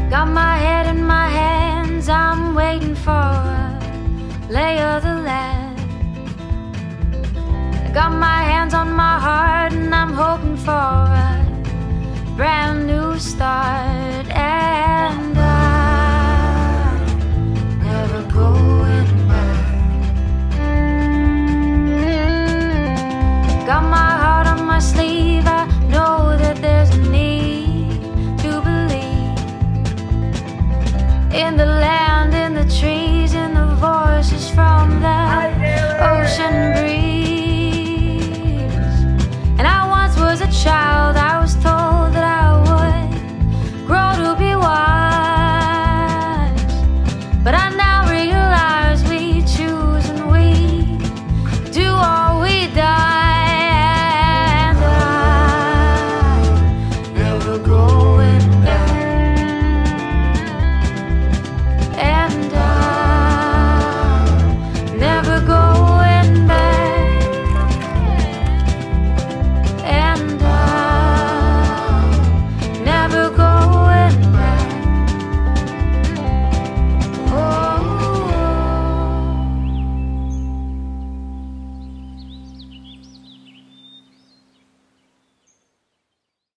Got my head in my hands, I'm waiting for a lay of the land. I got my hands on my heart and I'm hoping for a brand new start.